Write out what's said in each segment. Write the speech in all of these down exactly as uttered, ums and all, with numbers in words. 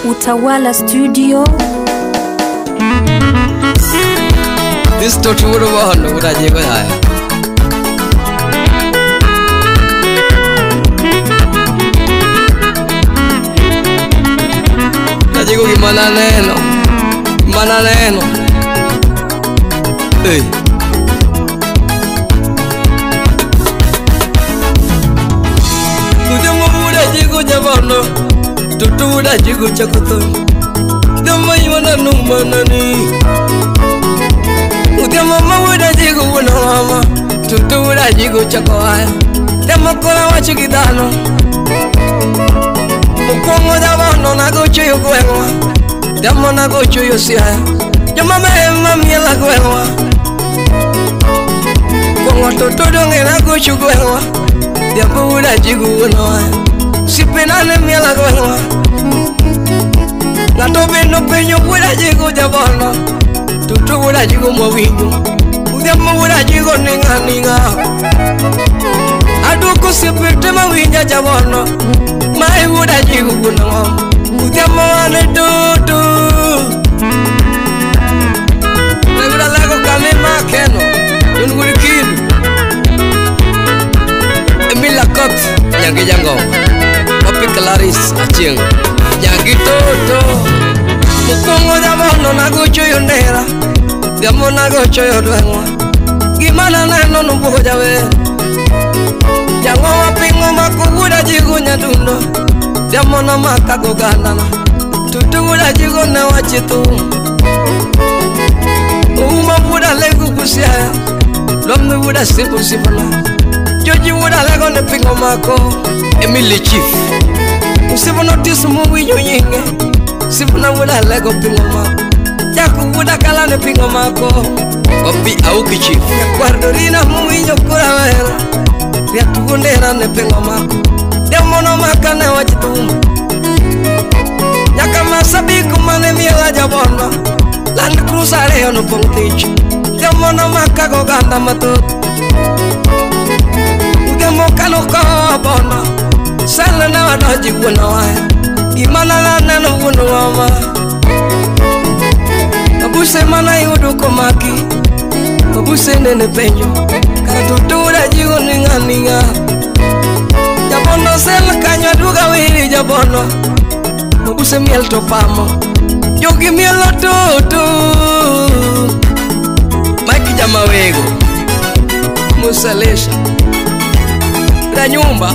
Utawala Studio. This totu uro bono ura jego haya. Na jego gimana neno, gimana neno. Hey. Uja ura jego jabono, totu ura jego chakoto. Dama yona numana ni. Uja mama ura jego wana mama, totu ura jego chakoaya. Dama kola wachikidano. Mukongo jabono na gocho yo kuewa. Dama na gocho yo siaya. Yo mama ema miela kuewa. Kongo totu donge na gocho kuewa. Dama ura jego wana waya. Sipenane miela kuewa. Gato beno peño ura jego jabono. Tutu ura jego mwinyo. Udama ura jego ninga ninga. Aduko sepete mawinja jabono. Mai ura jego kuna mama. Udama wane tutu. Ura lego kame makeno. Nunguri kinu. Emila kot nyangi jango. Papi Clarice aching. Nyangi toto. Mukongo jabono na gocho yo nera. Diamo na gocho yo duengwa. Gimana neno numbuho jawe. Jango wapingo makugura jigu nyadundo. Diamo na maka gogandana. Tutu ura jigu na wachitu. Uma ura legu kusiaya. Lomne ura sipu sipana. Joji ura lego ne pingo mako. Emily Chief. Usipo notice muwinyo yinge. Sipo na ura lego pingo mako. Jaku ura kala ne pingo mako. Wapi Auki Chief. Ya guardorina muwinyo kura wera. Ya tugundera ne pingo mako. Demo no maka ne wachitumu. Nyaka masabiku mane miela jabono. Land Cruiser reo no pongtichu. Demo no maka goganda matut. Demo kano kabono. Sala na wadoji wuna waya. Imana la nano wuna wama. Kabuse mana yudu komaki. Kabuse nene penyo. Karatutura jigo ninga ninga. Jabono sel kanyo duga wiri jabono. Kabuse miel topamo. Yogi miel tutu. Mike Jamawego. Musalesha la nyumba.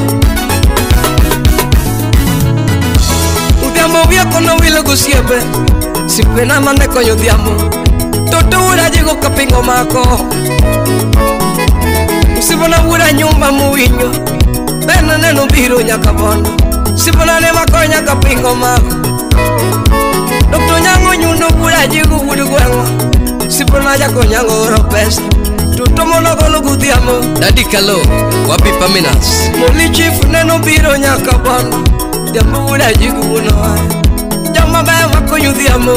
Udiamo viejo no vile gusiepe. Si pena mande coño diamo. Toto ura jigo kapingo mako. Usibona ura nyumba muinyo. Bena neno biro nyakabono. Sibona ne makonya kapingo mako. Dokto nyango nyundo ura jigo udu gwengo. Sibona jako nyango oro pesa. Tuto monogolo gudiamo. Daddy Kalo, wapi Paminas. Moli Chief neno biro nyaka bono. Diamo ura jigu uno. Jama baya wako yudiamo.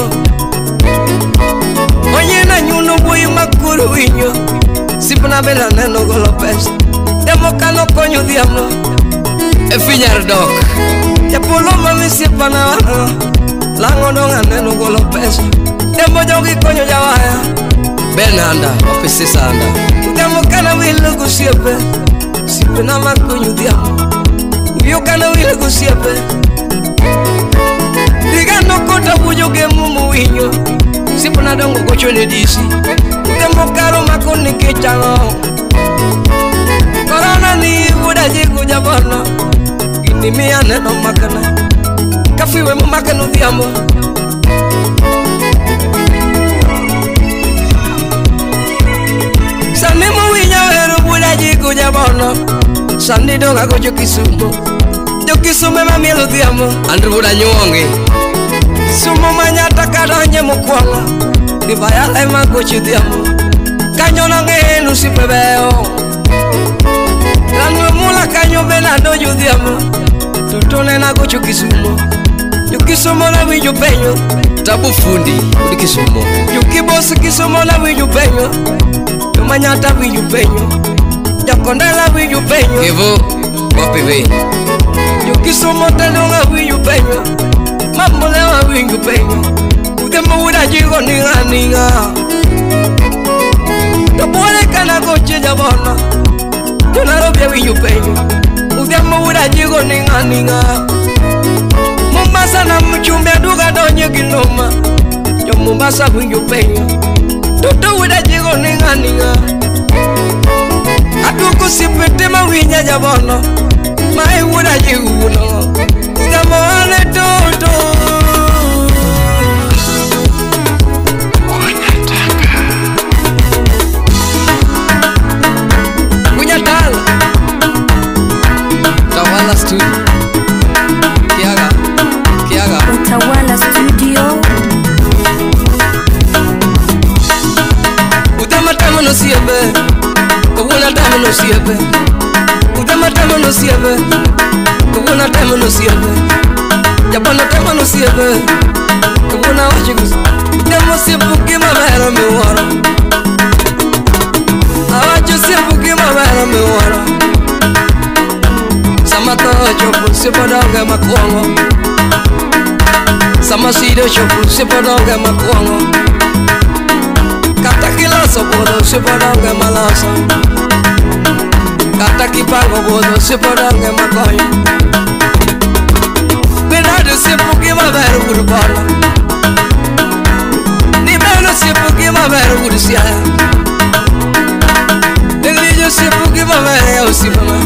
Onye na nyuno bui makuru inyo. Sipuna bela neno golo pesa. Diamo kano konyo diamo. Efinyar dok. Japolo mami sipana wano. Lango donga neno golo pesa. Diamo jogi konyo jawaya. Benanda, wapi sisanda. Diamo kana wile gusiepe. Sipena makunyu diamo. Uyo kana wile gusiepe. Diga no kota bujo ge mumu inyo. Sipena dongo gocho ne disi. Diamo karo makuni kechango. Corona ni buda jigu jabono. Gini miya neno makana. Kafiwe mu makanu diamo. Sani muwinya weru buda jigu jabono. Sani donga gojo Kisumu. Jo Kisumu mamielo diamo. Andru buda nyuongi. Kisumu manyata kadonye mukwanga. Divaya lema gojo diamo. Kanyo nangenu sipebeo. Lanwe mula kanyo bena dojo diamo. Tutone na gojo Kisumu. Jo Kisumu na wijo penyo. Tabu fundi udi Kisumu. Jo kibosi Kisumu na wijo penyo. Manyata wiju penyo. Jakondela wiju penyo. Evo, wapi we. Yukisomo tenonga wiju penyo. mambo lewa wingu penyo udemo uda jigo ninga ninga topole kana koche jabona Nairobi wingu penyo udemo uda jigo ninga ninga Mombasa na mchumbe duga donye kinoma Yo Mombasa wingu penyo Toto uda jigo ninga ninga Aduku sipete mawinya jabona Mai uda jigo no Jamone toto Kunyatala Utawala Studio Kiaga Kiaga Utawala Studio Utamatama no siebe Kawuna tama no siebe Utamatama no siebe Kawuna tama no siebe Japana tama no siebe Kawuna wachigus Demo sibuki mabera mi wara Awacho sibuki mabera mi wara Samato chopu sipodoge makuongo Samasido chopu sipodoge makuongo Kata kilaso bodo sipodoge malasa Kata kipango bodo sipodoge makoyo Benado sibuki mabera urubana Ni beno sibuki mabera urusiaya Neglijo sibuki mabera ya usifana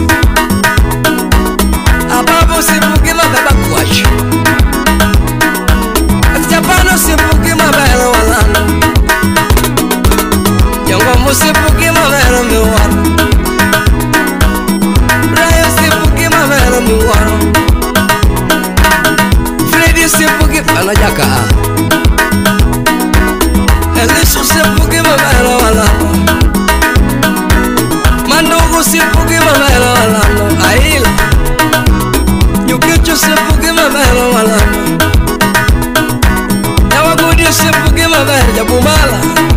Ababo sibuki mabera kuachi Japano sibuki mabera walana Yangomo sibuki mabera miwara Rayo sibuki mabera miwara Freddy sibuki anajaka Elisu sibuki mabera walana Mandogo sibuki mabera walana Aila Nyukicho sibuki mabera walana Yawagudi sibuki mabera jabumala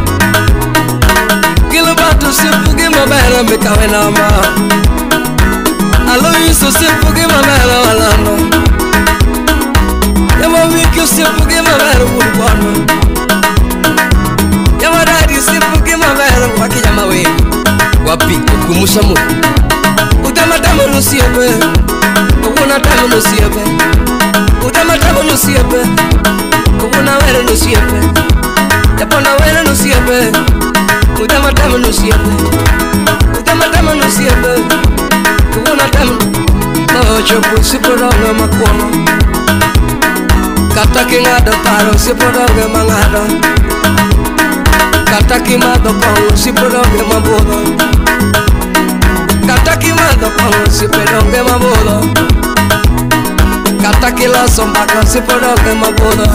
Kilobatu sibuki mabera mikawe nama Aloiso sibuki mabera walana Yawawikyo sibuki mabera urubana Yawadadi sibuki mabera wakijama we Wapi ukumusamu Utamatama no siebe Kukuna tama no siebe Utamatama no siebe Kukuna wera no siebe Japona wera no siebe Utamatama no siebe Utamatama no siebe Kukuna tama no chopu siporonga makuono Kata kingado paro siporonga mangado Kata kimado kongo siporonga mabodo Kata kimado kongo siporonga mabodo Kata kilaso mbako siporonga mabodo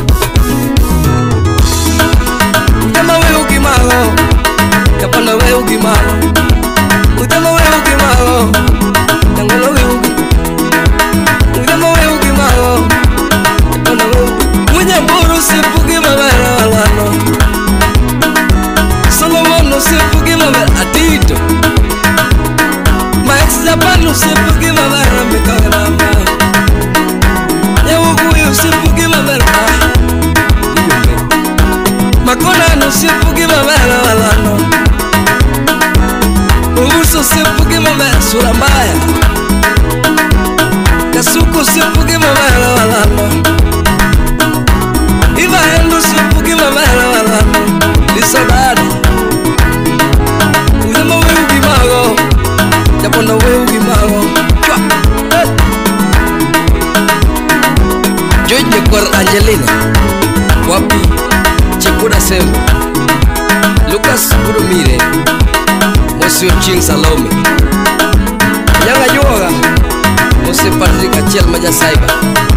Utama we ukimalo Japana we ukimalo Utama we ukimalo Tangolo we ukimalo Utama we ukimalo Japana we ukimalo Mwenye buru sipuki mabera walano Solomono sipuki mabera atito Max Japano sipuki mabera mikawe nama Yawaguyo sipuki mabera Makona no sipuki mabera walano Uso sipuki mabera surambaya Kasuko sipuki mabera walano Iva endo sipuki mabera walano Lisodari Udemo we ugimago Japona we ugimago Chua hey. Joje kwa Angelina Wapi Chekura Sembo Lucas Burumire Mosio Ching Salome Yanga Yoga Mose Patrick Achel Majasaiba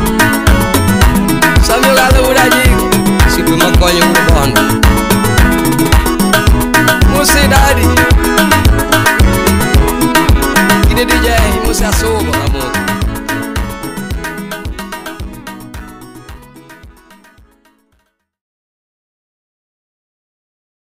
Samuel Alauraji Sipi Makonyo Urubanda Mose Dadi